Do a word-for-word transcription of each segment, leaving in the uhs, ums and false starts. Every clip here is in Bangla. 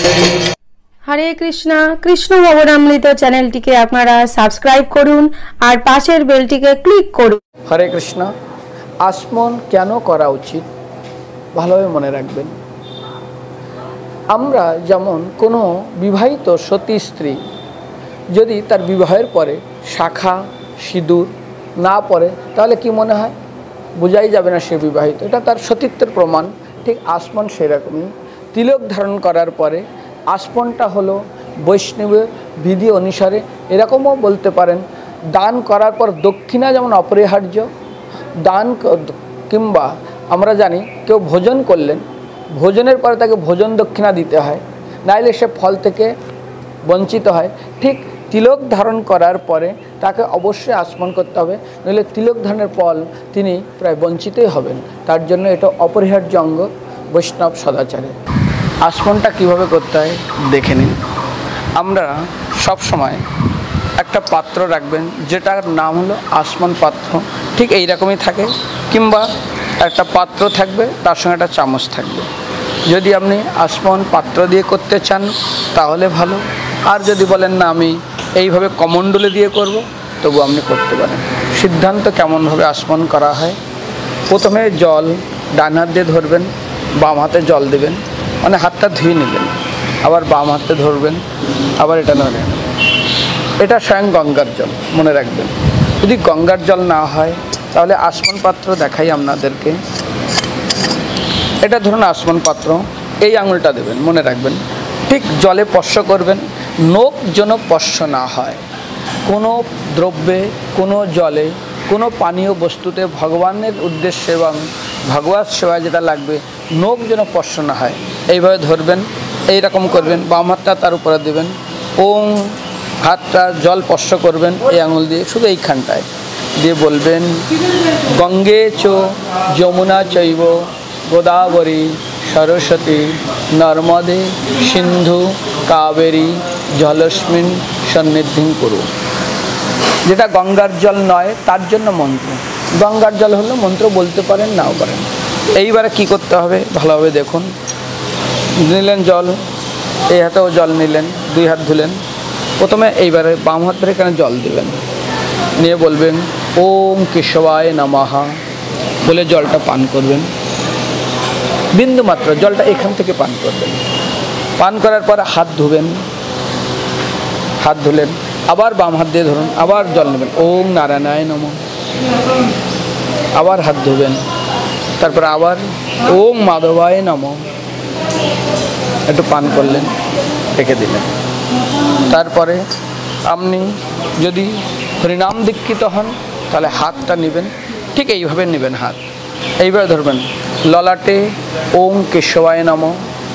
हरे कृष्णा कृष्ण भवनामृत चैनलটিকে আপনারা সাবস্ক্রাইব করুন আর পাশের বেলটিকে ক্লিক করুন। হরে কৃষ্ণ। আসমন কেন করা উচিত ভালোভাবে মনে রাখবেন। আমরা যেমন কোনো বিবাহিত সতী স্ত্রী যদি তার বিবাহের পরে শাখা সিঁদুর না পরে তাহলে কি মনে হয়, বোঝাই যাবে না সে বিবাহিত, এটা তার সতীত্বের প্রমাণ। ঠিক আসমন সেরকমই। তিলক ধারণ করার পরে আসমনটা হলো বৈষ্ণবের বিধি অনুসারে, এরকমও বলতে পারেন দান করার পর দক্ষিণা যেমন অপরিহার্য, দান কিংবা আমরা জানি কেউ ভোজন করলেন, ভোজনের পরে তাকে ভোজন দক্ষিণা দিতে হয়, নাইলে সে ফল থেকে বঞ্চিত হয়। ঠিক তিলক ধারণ করার পরে তাকে অবশ্যই আসমন করতে হবে, নইলে তিলক ধারণের ফল তিনি প্রায় বঞ্চিতই হবেন। তার জন্য এটা অপরিহার্য অঙ্গ বৈষ্ণব সদাচারে। আসমনটা কিভাবে করতে হয় দেখে নিন। আমরা সব সময় একটা পাত্র রাখবেন যেটার নাম হলো আসমন পাত্র, ঠিক এই রকমই থাকে, কিংবা একটা পাত্র থাকবে তার সঙ্গে একটা চামচ থাকবে। যদি আপনি আসমন পাত্র দিয়ে করতে চান তাহলে ভালো, আর যদি বলেন না আমি এইভাবে কমণ্ডলে দিয়ে করব তবু আপনি করতে পারেন। সিদ্ধান্ত কেমনভাবে আসমন করা হয়, প্রথমে জল ডান হাত দিয়ে ধরবেন, বাম হাতে জল দেবেন, মানে হাতটা ধুয়ে নেবেন, আবার বাম হাতে ধরবেন, আবার এটা ধরে, এটা স্বয়ং গঙ্গার জল মনে রাখবেন। যদি গঙ্গার জল না হয় তাহলে আসমন পাত্র দেখাই আপনাদেরকে। এটা ধরুন আসমন পাত্র, এই আঙুলটা দেবেন, মনে রাখবেন। ঠিক জলে স্পর্শ করবেন, নখ যেন স্পর্শ না হয়। কোনো দ্রব্যে, কোনো জলে, কোনো পানীয় বস্তুতে ভগবানের উদ্দেশ্যে এবং ভগবত সেবায় যেটা লাগবে নখ যেন স্পর্শ না হয়, এইভাবে ধরবেন, এই রকম করবেন, বাম হাতটা তার উপরে দেবেন, ওম হাতটা জল স্পর্শ করবেন এই আঙুল দিয়ে, শুধু এইখানটায় দিয়ে বলবেন গঙ্গে চ যমুনা চৈব গোদাবরী সরস্বতী নর্মদে সিন্ধু কাবেরী জলস্মিন সন্নিধিং কুরু। যেটা গঙ্গার জল নয় তার জন্য মন্ত্র, গঙ্গার জল হলো মন্ত্র বলতে পারেন নাও পারেন। এইবারে কি করতে হবে ভালোভাবে দেখুন। নিলেন জল, এই হাতেও জল নিলেন, দুই হাত ধুলেন। প্রথমে এইবারে বাম হাত ধরে এখানে জল দেবেন, নিয়ে বলবেন ওম কেশবায় নমঃ বলে জলটা পান করবেন। বিন্দু মাত্র জলটা এখান থেকে পান করবেন। পান করার পর হাত ধুবেন, হাত ধুলেন, আবার বাম হাত দিয়ে ধরুন, আবার জল নেবেন, ওম নারায়ণায় নমঃ, আবার হাত ধুবেন, তারপর আবার ওম মাধবায় নমঃ, একটু পান করলেন, রেখে দিলেন। তারপরে আপনি যদি হরিনাম দীক্ষিত হন তাহলে হাতটা নেবেন, ঠিক এইভাবে নেবেন, হাত এইভাবে ধরবেন, ললাটে ওম কেশবায় নমঃ,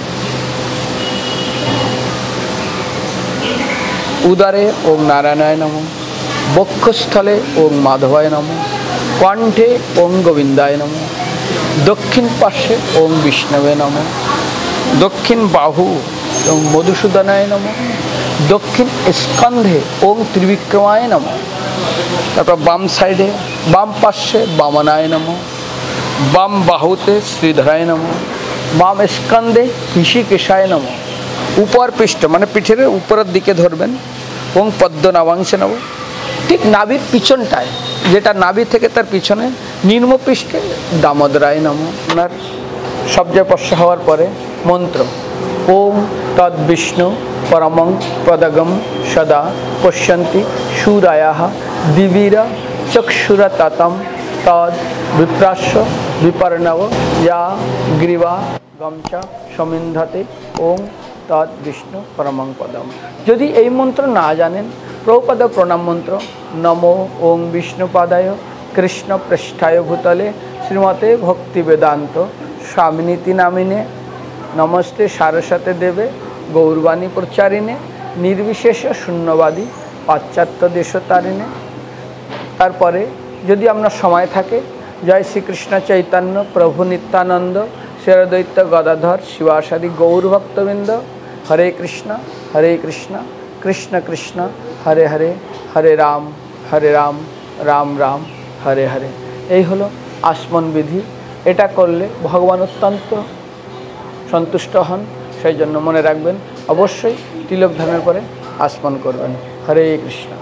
উদারে ওম নারায়ণায় নমঃ, বক্ষস্থলে ওম মাধবায় নমঃ, কণ্ঠে ওম গোবিন্দায় নমঃ, দক্ষিণ পার্শ্বে ওম বিষ্ণবে নমঃ, দক্ষিণ বাহু ওম মধুসূদনায় নমঃ, দক্ষিণ স্কন্ধে ওম ত্রিবিক্রমায় নমঃ, তারপর বাম সাইডে বাম পার্শ্বে বামনায় নমঃ, বাম বাহুতে শ্রীধরায় নমঃ, বাম স্কন্ধে ঋষিকেশায় নমঃ, উপর পৃষ্ঠ মানে পিঠের উপরের দিকে ধরবেন ওম পদ্মনাভাংশে নমঃ, ঠিক নাভির পিছনটায়, যেটা নাভি থেকে তার পিছনে নিম্ন পৃষ্ঠে দামোদরায় নমঃ। আপনার সবচেয়ে স্পর্শ হওয়ার পরে মন্ত্র ওম তদ বিষ্ণু পরমং পদগম সদা পশ্যন্তি সুরায়াহ দিবিরা চক্ষুরা তাতম তদ বিপ্রাস্য বিপর্ণব ইয়া গ্রীবা গমচা সমিন্ধাতে ওম তদ বিষ্ণু পরমং পদম। যদি এই মন্ত্র না জানেন, প্রভুপাদ প্রণাম মন্ত্র নমো ওং বিষ্ণুপাদায় কৃষ্ণ পৃষ্ঠায় ভূতলে শ্রীমতে ভক্তি বেদান্ত স্বামিনীতি নামিনে নমস্তে সারস্বতে দেবে গৌরবাণী প্রচারিণে নির্বিশেষ শূন্যবাদী পাশ্চাত্য দেশতারিণে। তারপরে যদি আপনার সময় থাকে জয় শ্রীকৃষ্ণ চৈতন্য প্রভু নিত্যানন্দ শ্রীদ্বৈত গদাধর শিবাসাদি গৌরভক্তবৃন্দ, হরে কৃষ্ণ হরে কৃষ্ণ কৃষ্ণ কৃষ্ণ হরে হরে হরে রাম হরে রাম রাম রাম হরে হরে। এই হলো আসমন বিধি। এটা করলে ভগবান অত্যন্ত সন্তুষ্ট হন। সেই জন্য মনে রাখবেন অবশ্যই তিলক ধারণের পরে আসমন করবেন। হরে কৃষ্ণ।